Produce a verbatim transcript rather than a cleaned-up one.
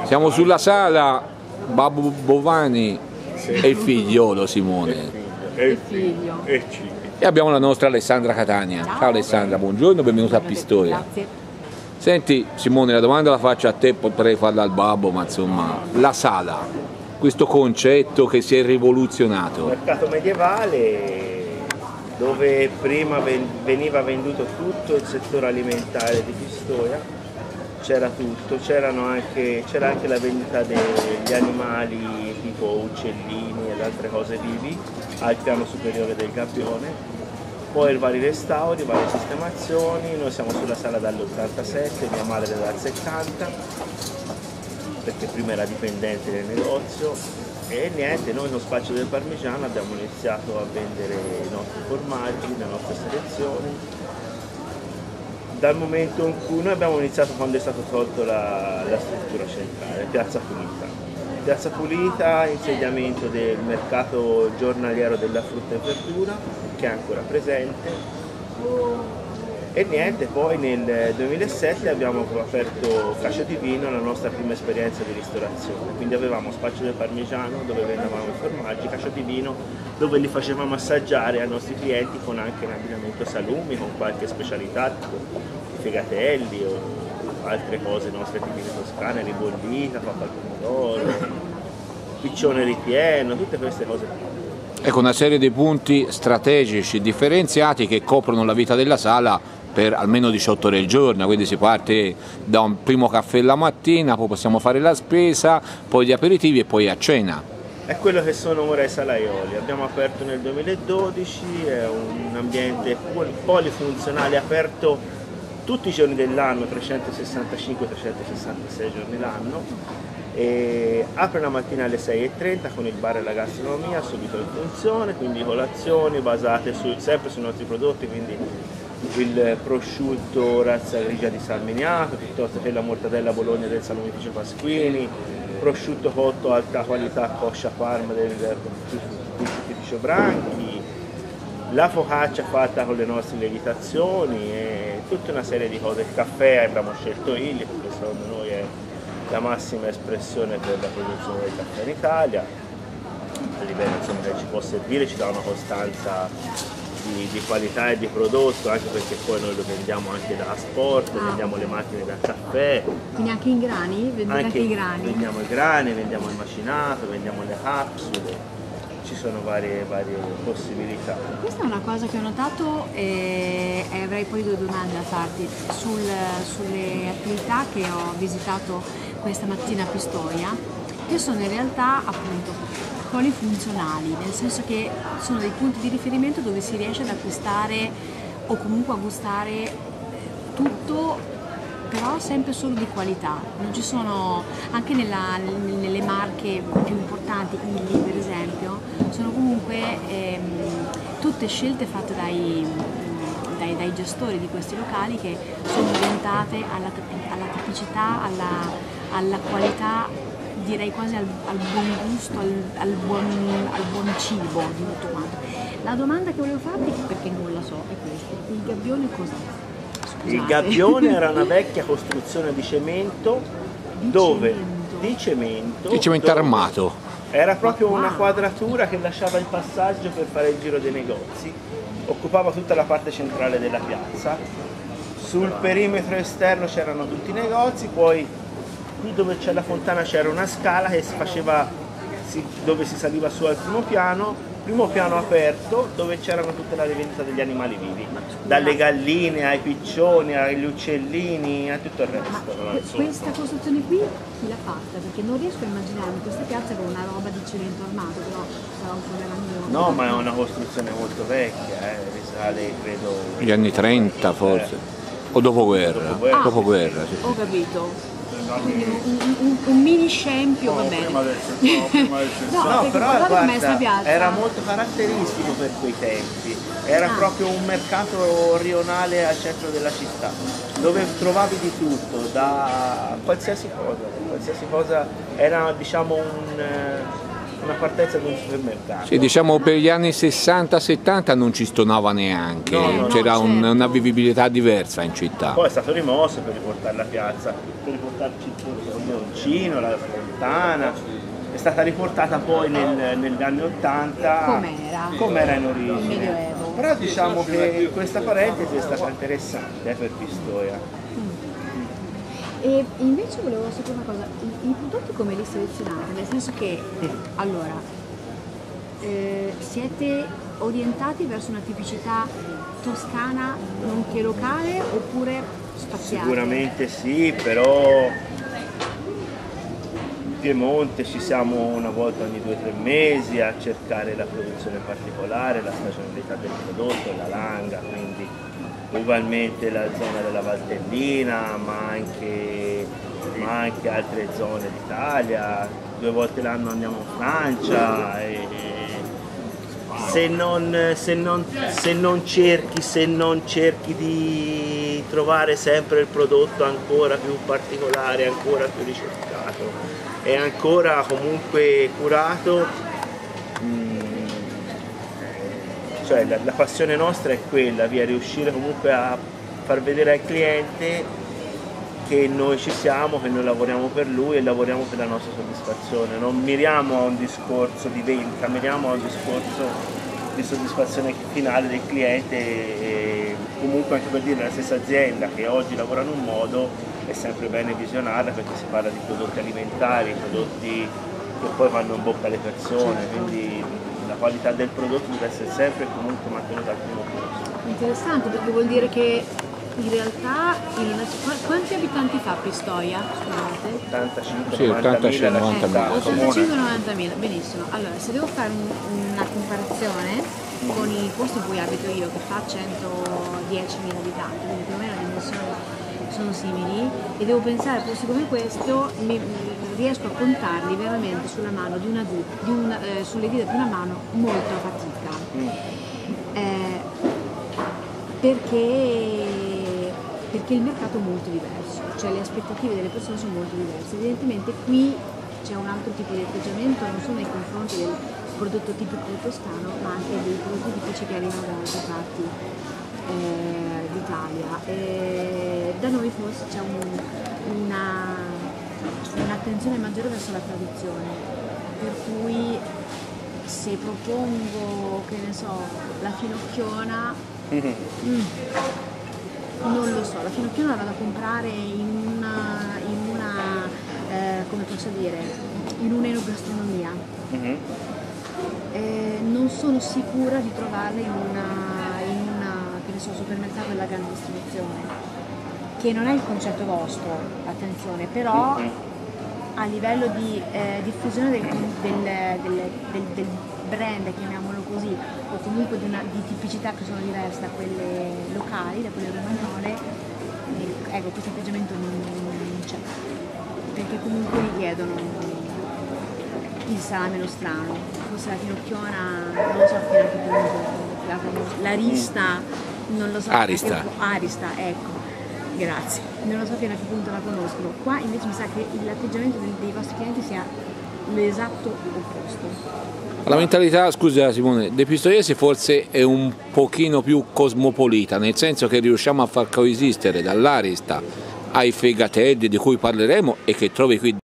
Siamo sulla sala, Babbo Bovani sì. E il figliolo Simone. E il figlio. E il figlio. E abbiamo la nostra Alessandra Catania. Ciao, Ciao Alessandra, buongiorno, benvenuta a Pistoia. Grazie. Senti Simone, la domanda la faccio a te, potrei farla al babbo, ma insomma, la sala, questo concetto che si è rivoluzionato. Mercato medievale, dove prima veniva venduto tutto il settore alimentare di Pistoia, c'era tutto, c'erano anche, c'era anche la vendita degli animali tipo uccellini ed altre cose vivi al piano superiore del gabbione, poi vari restauri, varie sistemazioni. Noi siamo sulla sala dall'ottantasette, mia madre dal settanta, perché prima era dipendente del negozio, e niente, noi con Spaccio del Parmigiano abbiamo iniziato a vendere i nostri formaggi, le nostre selezioni. Dal momento in cui noi abbiamo iniziato quando è stato tolto la, la struttura centrale, Piazza Pulita. Piazza Pulita, insediamento del mercato giornaliero della frutta e verdura, che è ancora presente. E niente, poi nel duemilasette abbiamo aperto Cascio di Vino, la nostra prima esperienza di ristorazione. Quindi avevamo Spaccio del Parmigiano dove vendevamo i formaggi, Cascio di Vino dove li facevamo assaggiare ai nostri clienti con anche in abbinamento salumi, con qualche specialità tipo i fegatelli o altre cose nostre tipiche toscane, ribollita, pappa al pomodoro, piccione ripieno, tutte queste cose qui. Ecco, una serie di punti strategici differenziati che coprono la vita della sala per almeno diciotto ore al giorno, quindi si parte da un primo caffè la mattina, poi possiamo fare la spesa, poi gli aperitivi e poi a cena. È quello che sono ora i salaioli. Abbiamo aperto nel duemiladodici, è un ambiente polifunzionale aperto tutti i giorni dell'anno, trecentosessantacinque trecentosessantasei giorni l'anno. E apre la mattina alle sei e trenta con il bar e la gastronomia subito in funzione, quindi colazioni basate su, sempre sui nostri prodotti, quindi il prosciutto razza grigia di San Miniato, piuttosto che la mortadella Bologna del Salumificio Pasquini, prosciutto cotto alta qualità Coscia Parma del Salumificio Branchi, la focaccia fatta con le nostre lievitazioni e tutta una serie di cose. Il caffè abbiamo scelto Illy, perché secondo noi è la massima espressione per la produzione del caffè in Italia. A livello insomma, che ci può servire, ci dà una costanza Di, di qualità e di prodotto, anche perché poi noi lo vendiamo anche da sport, ah. vendiamo le macchine da caffè. Quindi anche in grani? Vendete anche, anche i grani? Vendiamo i grani, vendiamo il macinato, vendiamo le capsule, ci sono varie, varie possibilità. Questa è una cosa che ho notato e, e avrei poi due domande da farti sul, sulle attività che ho visitato questa mattina a Pistoia, che sono in realtà appunto polifunzionali, nel senso che sono dei punti di riferimento dove si riesce ad acquistare o comunque a gustare tutto, però sempre solo di qualità. Non ci sono, anche nella, nelle marche più importanti, Illy per esempio, sono comunque ehm, tutte scelte fatte dai, dai, dai gestori di questi locali che sono orientate alla, alla tipicità, alla, alla qualità, direi quasi al, al buon gusto, al, al, buon, al buon cibo di tutto quanto. La domanda che volevo farti, perché non la so, è questa: il gabbione cos'è? Il gabbione era una vecchia costruzione di cemento, di dove cemento. di cemento, di cemento armato. Era proprio una quadratura che lasciava il passaggio per fare il giro dei negozi, occupava tutta la parte centrale della piazza. Sul perimetro esterno c'erano tutti i negozi, poi qui dove c'è la fontana c'era una scala che si faceva, si, dove si saliva su al primo piano, primo piano aperto dove c'erano tutta la rivendita degli animali vivi, dalle galline ai piccioni, agli uccellini, a tutto il resto. Ma questa costruzione qui chi l'ha fatta? Perché non riesco a immaginarmi questa piazza con una roba di cemento armato, però sarà un problema mio. No, ma è una costruzione molto vecchia, eh, risale credo... Gli anni trenta forse, eh. o dopoguerra, dopoguerra, ah, dopoguerra sì. Ho capito. Quindi un, un, un mini scempio, va bene. No, no, no, però guarda, era molto caratteristico per quei tempi, era ah. proprio un mercato rionale al centro della città, dove trovavi di tutto, da qualsiasi cosa, qualsiasi cosa era diciamo un, una partenza di un supermercato. Sì, diciamo per gli anni sessanta settanta non ci stonava neanche, No, no, c'era no, un- certo. una vivibilità diversa in città. Poi è stato rimosso per riportare la piazza, per riportarci il leoncino, la fontana, è stata riportata poi nel- negli anni ottanta Com'era? com'era in Il origine. Medioevo. Però diciamo che questa parentesi è stata interessante eh, per Pistoia. E invece volevo sapere una cosa, i, i prodotti come li selezionate? Nel senso che, allora, eh, siete orientati verso una tipicità toscana nonché locale oppure spaziate? Sicuramente sì, però in Piemonte ci siamo una volta ogni due o tre mesi a cercare la produzione particolare, la stagionalità del prodotto, la langa, quindi ugualmente la zona della Valtellina, ma anche, ma anche altre zone d'Italia, due volte l'anno andiamo in Francia. E se, non, se, non, se, non cerchi, se non cerchi di trovare sempre il prodotto ancora più particolare, ancora più ricercato e ancora comunque curato, cioè la, la passione nostra è quella, via, riuscire comunque a far vedere al cliente che noi ci siamo, che noi lavoriamo per lui e lavoriamo per la nostra soddisfazione. Non miriamo a un discorso di vendita, miriamo a un discorso di soddisfazione finale del cliente e comunque anche per dire la stessa azienda che oggi lavora in un modo è sempre bene visionarla perché si parla di prodotti alimentari, prodotti che poi vanno in bocca alle persone, quindi la qualità del prodotto deve essere sempre e comunque mantenuta al primo posto. Interessante perché vuol dire che in realtà il, quanti abitanti fa Pistoia? Scusate. ottantacinque Sì, ottantacinque novanta mila. ottantacinque novantamila, benissimo. Allora, se devo fare un- una comparazione con i posti in cui abito io, che fa centodiecimila abitanti, quindi più o meno le dimensioni sono simili, e devo pensare a posti come questo, mi, riesco a contarli veramente sulla mano di una, di di una eh, sulle dita di una mano molto a fatica. Eh, perché perché il mercato è molto diverso, cioè le aspettative delle persone sono molto diverse. Evidentemente qui c'è un altro tipo di atteggiamento non solo nei confronti del prodotto tipico toscano, ma anche dei prodotti tipici che arrivano da altre parti eh, d'Italia. E da noi forse c'è un- una, un'attenzione maggiore verso la tradizione, per cui se propongo, che ne so, la finocchiona, mm, non lo so, la finocchiona la vado a comprare in una, in una eh, come posso dire, in un'enogastronomia. Mhm. Eh, non sono sicura di trovarla in una, in una che ne so, supermercato della grande distribuzione, che non è il concetto vostro, attenzione, però a livello di eh, diffusione del, del, del, del, del brand, chiamiamolo così, o comunque di, una, di tipicità che sono diverse da quelle locali, da quelle romagnole, eh, ecco, questo atteggiamento non, non c'è, perché comunque mi chiedono il salame nostrano, forse la finocchiona, non lo so fino a che punto, la, la rista, non lo so. Arista. Fino a che pu- Arista, ecco, grazie, non lo so fino a che punto la conoscono. Qua invece mi sa che l'atteggiamento dei, dei vostri clienti sia l'esatto opposto. La mentalità, scusa Simone, dei pistoiesi forse è un pochino più cosmopolita, nel senso che riusciamo a far coesistere dall'Arista ai fegatelli di cui parleremo e che trovi qui